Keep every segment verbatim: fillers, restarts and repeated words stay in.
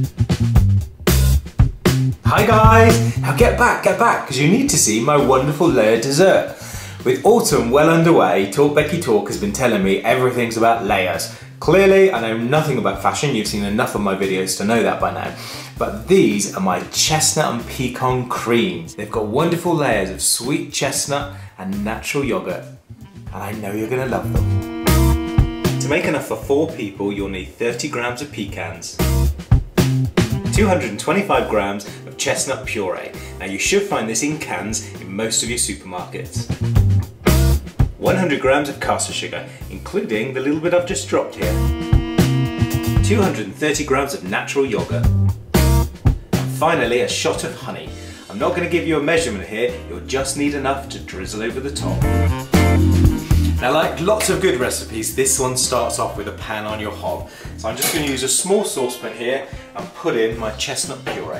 Hi guys! Now get back, get back, because you need to see my wonderful layered dessert. With autumn well underway, Talk Becky Talk has been telling me everything's about layers. Clearly, I know nothing about fashion, you've seen enough of my videos to know that by now. But these are my chestnut and pecan creams. They've got wonderful layers of sweet chestnut and natural yogurt. And I know you're gonna love them. To make enough for four people, you'll need thirty grams of pecans, two hundred twenty-five grams of chestnut puree. Now you should find this in cans in most of your supermarkets. one hundred grams of caster sugar, including the little bit I've just dropped here. two hundred thirty grams of natural yogurt. And finally, a shot of honey. I'm not going to give you a measurement here, you'll just need enough to drizzle over the top. Now, like lots of good recipes, this one starts off with a pan on your hob. So I'm just going to use a small saucepan here and put in my chestnut puree.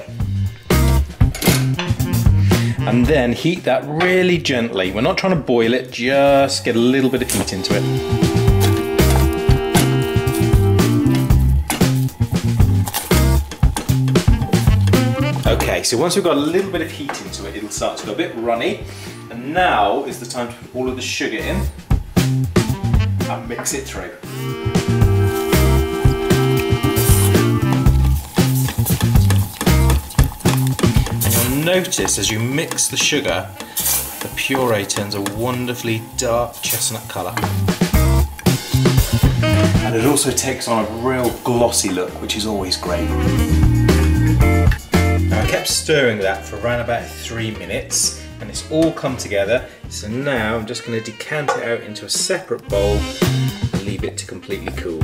And then heat that really gently. We're not trying to boil it, just get a little bit of heat into it. Okay, so once we've got a little bit of heat into it, it'll start to go a bit runny. And now is the time to put all of the sugar in and mix it through. Notice as you mix the sugar, the puree turns a wonderfully dark chestnut colour. And it also takes on a real glossy look, which is always great. Now I kept stirring that for around about three minutes and it's all come together. So now I'm just going to decant it out into a separate bowl and leave it to completely cool.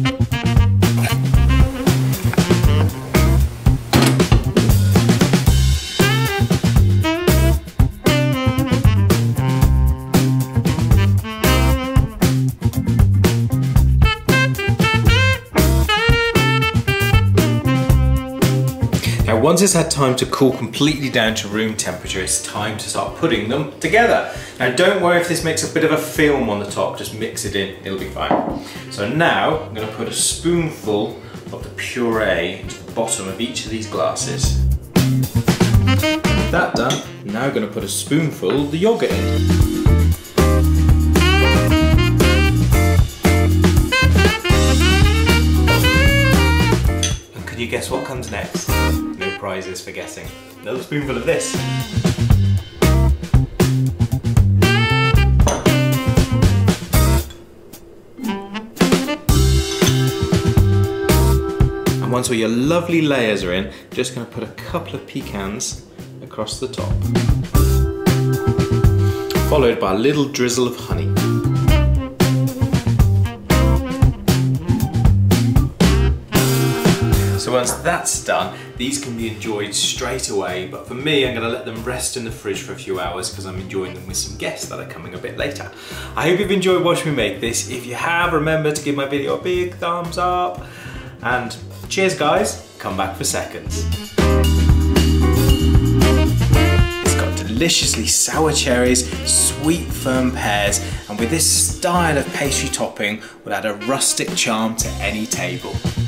Now once it's had time to cool completely down to room temperature, it's time to start putting them together. Now don't worry if this makes a bit of a film on the top, just mix it in, it'll be fine. So now I'm going to put a spoonful of the puree into the bottom of each of these glasses. With that done, I'm now going to put a spoonful of the yogurt in. Can you guess what comes next? No prizes for guessing. Another spoonful of this. And once all your lovely layers are in, just going to put a couple of pecans across the top. Followed by a little drizzle of honey. So once that's done, these can be enjoyed straight away, but for me, I'm gonna let them rest in the fridge for a few hours because I'm enjoying them with some guests that are coming a bit later. I hope you've enjoyed watching me make this. If you have, remember to give my video a big thumbs up. And cheers guys, come back for seconds. It's got deliciously sour cherries, sweet firm pears, and with this style of pastry topping, will add a rustic charm to any table.